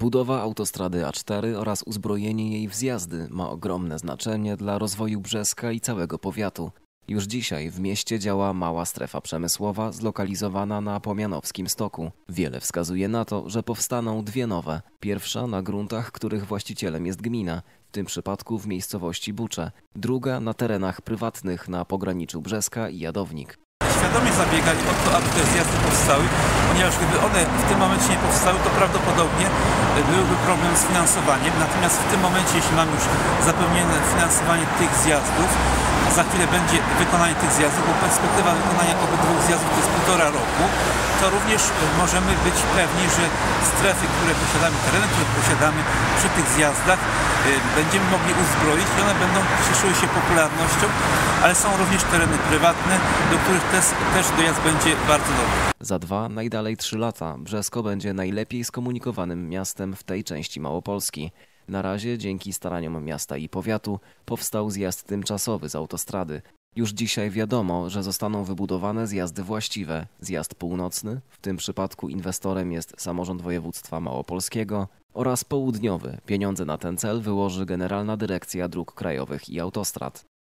Budowa autostrady A4 oraz uzbrojenie jej w zjazdy ma ogromne znaczenie dla rozwoju Brzeska i całego powiatu. Już dzisiaj w mieście działa mała strefa przemysłowa zlokalizowana na Pomianowskim Stoku. Wiele wskazuje na to, że powstaną dwie nowe. Pierwsza na gruntach, których właścicielem jest gmina, w tym przypadku w miejscowości Bucze. Druga na terenach prywatnych na pograniczu Brzeska i Jadownik. Świadomie zabiegali o to, aby te zjazdy powstały, ponieważ gdyby one w tym momencie nie powstały, to prawdopodobnie byłby problem z finansowaniem. Natomiast w tym momencie, jeśli mamy już zapewnione finansowanie tych zjazdów, za chwilę będzie wykonanie tych zjazdów, bo perspektywa wykonania obydwu zjazdów to jest 1,5 roku, to również możemy być pewni, że strefy, które posiadamy, tereny, które posiadamy przy tych zjazdach, będziemy mogli uzbroić i one będą cieszyły się popularnością, ale są również tereny prywatne, do których też dojazd będzie bardzo dobry. Za 2, najdalej 3 lata Brzesko będzie najlepiej skomunikowanym miastem w tej części Małopolski. Na razie dzięki staraniom miasta i powiatu powstał zjazd tymczasowy z autostrady. Już dzisiaj wiadomo, że zostaną wybudowane zjazdy właściwe. Zjazd północny, w tym przypadku inwestorem jest samorząd województwa małopolskiego, oraz południowy. Pieniądze na ten cel wyłoży Generalna Dyrekcja Dróg Krajowych i Autostrad.